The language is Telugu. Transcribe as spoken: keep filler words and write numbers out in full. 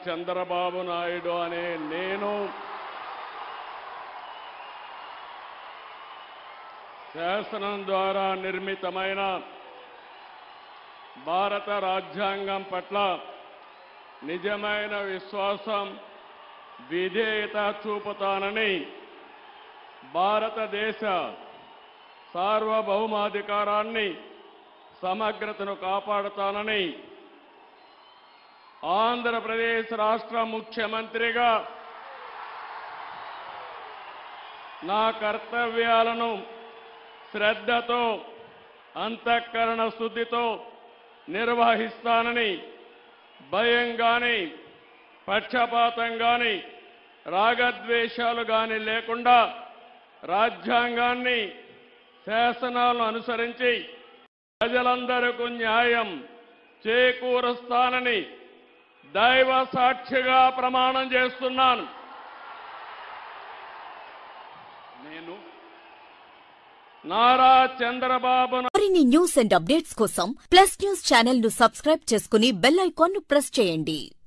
చంద్రబాబు నాయుడు అనే నేను శాసనం ద్వారా నిర్మితమైన భారత రాజ్యాంగం పట్ల నిజమైన విశ్వాసం విధేయత చూపుతానని భారతదేశ సార్వభౌమాధికారాన్ని సమగ్రతను కాపాడుతానని ఆంధ్రప్రదేశ్ రాష్ట్ర ముఖ్యమంత్రిగా నా కర్తవ్యాలను శ్రద్ధతో అంతఃకరణ శుద్ధితో నిర్వహిస్తానని భయం గాని పక్షపాతం గాని రాగద్వేషాలు గాని లేకుండా రాజ్యాంగాన్ని శాసనాలను అనుసరించి ప్రజలందరికీ న్యాయం చేకూరుస్తానని దైవ సాక్షిగా ప్రమాణం చేస్తున్నాను. నేను నారా చంద్రబాబు మరిన్ని న్యూస్ అండ్ అప్డేట్స్ కోసం ప్లస్ న్యూస్ ఛానల్ ను సబ్స్క్రైబ్ చేసుకుని బెల్ ఐకాన్ ను ప్రెస్ చేయండి.